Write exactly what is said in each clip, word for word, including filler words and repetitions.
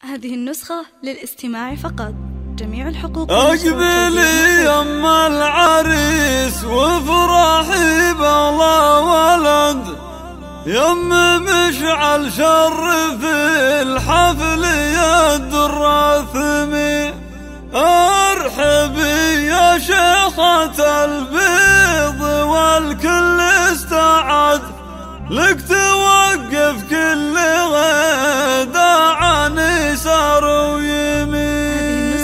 هذه النسخة للاستماع فقط. جميع الحقوق أقبلي يم العريس وفرحي بلا ولد، يم مشعل شرف الحفل يا الدراثمي. ارحبي يا شيخة البيض والكل استعد، لك توقف كل غدا عن يسار ويمين.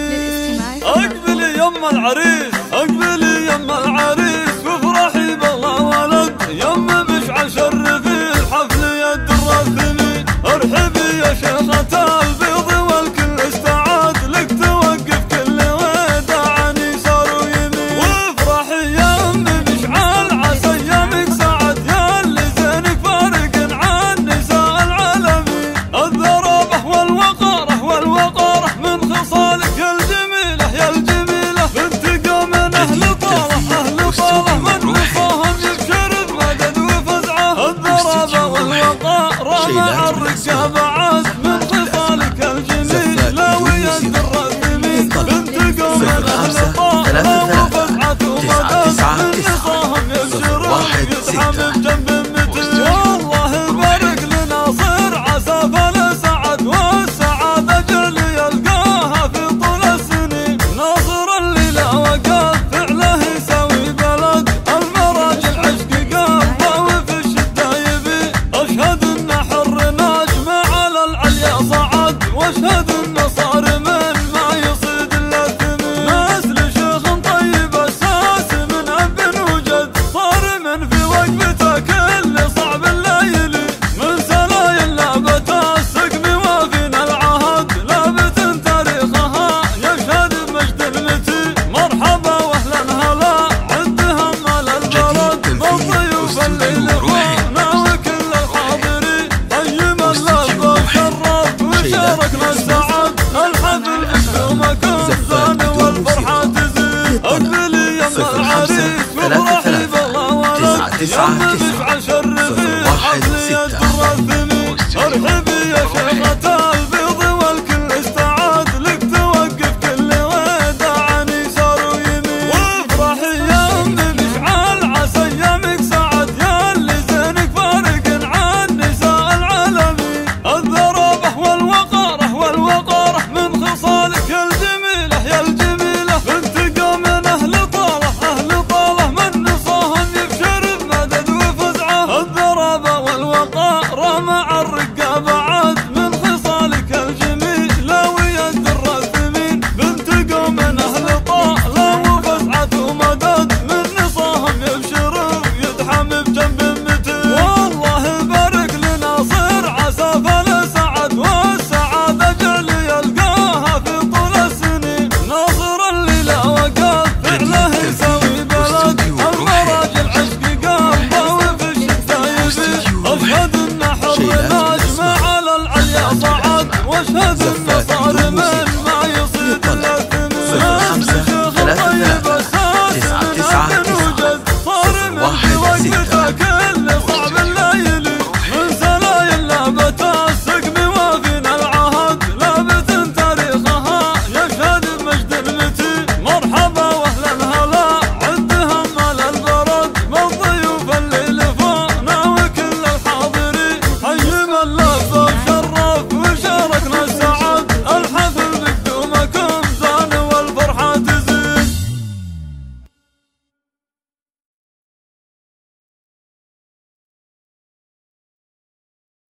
اقبلي يم العريس، اقبلي يم العريس وافرحي بلا ولد، يم مشعل شرفي الحفل يا الدراثمي. ارحبي يا شيخة البيض والكل استعد، لك توقف كل غدا عن يسار ويمين. وافرحي يا ام مشعل عسى ايامك سعد، يا اللي زينك فارق عن نساء العالمين. الذرابه والوقاره والوقاره من خصالك الجميله يا الجميله، بنت قوم اهل طاله اهل طاله من نصاهم يبشر بمدد وفزعه. الذرابه والوقاره مع الرجال بعد من خصالك الجميله ويا الدراثمين. بنت قوم اهل طاله وفزعه ومدد من نصاهم يبشر يتحمل جنب مثل. والله يبارك لناصر عسى فلا سعد، والسعاده جل يلقاها في طول السنين. ناصر اللي لا وقف فعله يساوي بلد، المراجل عشق قلبه وفي الشده يبي. اشهد ان حر نجم على العليا صعد، واشهد ان صار من ما يصيد الا الثمين. نسل شيخ طيب اساس من اب وجد، صار من في وقفته كل صعب الليلي. من سلايل لابت السقم وفينا العهد، لابت تاريخها يشهد بمجد المتي. مرحبا واهلا هلا عند همال البلد، بالضيوف الليل اخوانا وكل الحاضرين. طيب اللذة وشرف وشاركنا السعد، الحفل يومكم زان والفرحة تزيد. اقبلي يم العريس وافرحي بلا ولد، يم مشعل شرفي الحفل يا الدراثمي. ارحبي يا شيخة البيض والكل استعد، لك توقف كل غدا عن يسار ويمين. وافرحي يا ام مشعل عسى ايامك سعد، يا اللي زينك فارق عن نساء العالمين. الذرابه والوقاره والوقاره من خصالك الجميله يا الجميله، بنت قوم اهل طاله اهل طاله من نصاهم يبشر بمدد وفزعه. الذرابه والوقاره مع الرقه بعد من خصالك الجميله ويا الدراثمين. بنت قوم اهل طاله وفزعه ومدد من نصاهم يبشر ويدحم بجنب مثل. والله يبارك لناصر عسى فلا سعد، والسعاده جل يلقاها في طول السنين. ناصر اللي لا وقف فعله يساوي بلد، المراجل عشق قلبه وفي الشده يبي. اشهد ان حر نجم على العليا صعد، واشهد ان